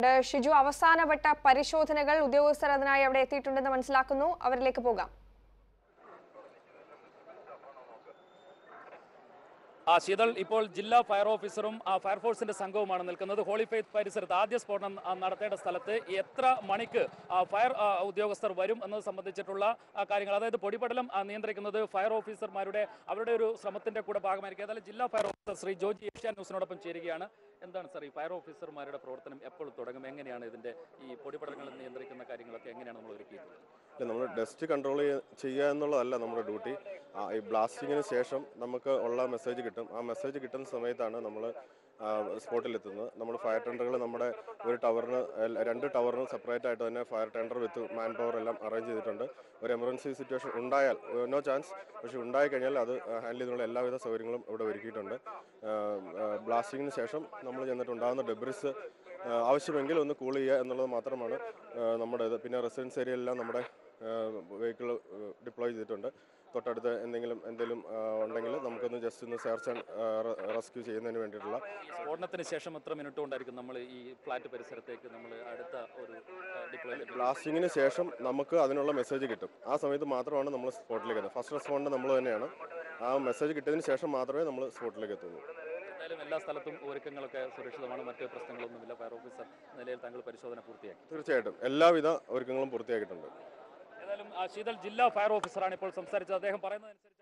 ഷിജു, അവസാനവട്ട പരിശോധനകൾ ഉദ്യോഗസ്ഥർ അതിനായി അവിടെ എത്തിയിട്ടുണ്ടെന്ന് മനസ്സിലാക്കുന്നു. അവരിലേക്ക് പോകാം. ശീതൾ, ഇപ്പോൾ ജില്ലാ ഫയർ ഓഫീസറും ഫയർഫോഴ്സിന്റെ സംഘവുമാണ് നിൽക്കുന്നത്. ഹോളി ഫെയ്ത്ത് പരിസരത്ത് ആദ്യ സ്ഫോടനം നടത്തേണ്ട സ്ഥലത്ത് എത്ര മണിക്ക് ഫയർ ഉദ്യോഗസ്ഥർ വരും എന്നത് സംബന്ധിച്ചിട്ടുള്ള കാര്യങ്ങൾ, അതായത് പൊടിപടലം നിയന്ത്രിക്കുന്നത് ഫയർ ഓഫീസർമാരുടെ അവരുടെ ഒരു ശ്രമത്തിന്റെ കൂടെ ഭാഗമായിരിക്കും. ഏതായാലും ജില്ലാ ഫയർ ഓഫീസർ ശ്രീ ജോജി ഏഷ്യാനെറ്റ് ന്യൂസിനോടൊപ്പം ചേരുകയാണ്. എന്താണ് സാർ, ഈ ഫയർ ഓഫീസർമാരുടെ പ്രവർത്തനം എപ്പോൾ തുടങ്ങും? എങ്ങനെയാണ് ഇതിന്റെ ഈ പൊടിപടലങ്ങൾ നിയന്ത്രിക്കുന്ന കാര്യങ്ങളൊക്കെ എങ്ങനെയാണ് നമ്മൾ ഒരുക്കിയത്? നമ്മൾ ഡസ്റ്റ് കൺട്രോൾ ചെയ്യുക എന്നുള്ളതല്ല നമ്മുടെ ഡ്യൂട്ടി. ഈ ബ്ലാസ്റ്റിങ്ങിന് ശേഷം നമുക്ക് ഉള്ള മെസ്സേജ് കിട്ടും. ആ മെസ്സേജ് കിട്ടുന്ന സമയത്താണ് നമ്മൾ സ്പോട്ടിലെത്തുന്നത്. നമ്മൾ ഫയർ ടെൻഡറുകൾ നമ്മുടെ ഒരു ടവറിന് 2 ടവറിന് സെപ്പറേറ്റ് ആയിട്ട് തന്നെ fire tender with man power എല്ലാം അറേഞ്ച് ചെയ്തിട്ടുണ്ട്. ഒരു എമർജൻസി സിറ്റുവേഷൻ ഉണ്ടായാൽ, നോ ചാൻസ്, പക്ഷേ ഉണ്ടായി കഴിഞ്ഞാൽ അത് ഹാൻഡിൽ ചെയ്തുള്ള എല്ലാവിധ സൗകര്യങ്ങളും ഇവിടെ ഒരുക്കിയിട്ടുണ്ട്. ബ്ലാസ്റ്റിങ്ങിന് ശേഷം നമ്മൾ ചെന്നിട്ടുണ്ടാകുന്ന ഡെബ്രിസ് ആവശ്യമെങ്കിൽ ഒന്ന് കൂൾ ചെയ്യുക എന്നുള്ളത് മാത്രമാണ് നമ്മുടെ ഇത്. പിന്നെ റെസിഡൻസ് ഏരിയയിലെല്ലാം നമ്മുടെ വെഹിക്കിൾ ഡിപ്ലോയ് ചെയ്തിട്ടുണ്ട്. തൊട്ടടുത്ത് എന്തെങ്കിലും ഉണ്ടെങ്കിൽ നമുക്കൊന്ന് ജസ്റ്റ് ഒന്ന് സെർച്ച് ആൻഡ് റെസ്ക്യൂ ചെയ്യുന്നതിന് വേണ്ടിയിട്ടുള്ള. സ്ഫോടനത്തിന് ശേഷം എത്ര മിനിറ്റ് കൊണ്ടായിരിക്കും നമ്മൾ ഈ ഫ്ലാറ്റ് പരിസരത്തേക്ക് നമ്മൾ അടുത്ത ഒരു ഡിപ്ലോയ്? ബ്ലാസ്റ്റിങ്ങിന് ശേഷം നമുക്ക് അതിനുള്ള മെസ്സേജ് കിട്ടും. ആ സമയത്ത് മാത്രമാണ് നമ്മൾ സ്പോട്ടിലേക്ക് എത്തുന്നത്. ഫസ്റ്റ് റെസ്പോണ്ട് നമ്മൾ തന്നെയാണ്. ആ മെസ്സേജ് കിട്ടിയതിന് ശേഷം മാത്രമേ നമ്മൾ സ്പോട്ടിലേക്ക് എത്തുള്ളൂ. എന്തായാലും എല്ലാ സ്ഥലത്തും ഒരുക്കങ്ങളൊക്കെ സുരക്ഷിതമാണ്, മറ്റ് പ്രശ്നങ്ങളൊന്നുമില്ല. ഫയർ ഓഫീസർ നിലയിൽ താങ്കൾ പരിശോധന പൂർത്തിയാക്കി? തീർച്ചയായിട്ടും എല്ലാവിധ ഒരുക്കങ്ങളും പൂർത്തിയാക്കിയിട്ടുണ്ട്. ഏതായാലും ശീതൾ ജില്ലാ ഫയർ ഓഫീസറാണ് ഇപ്പോൾ സംസാരിച്ചത്. അദ്ദേഹം പറയുന്നതനുസരിച്ച്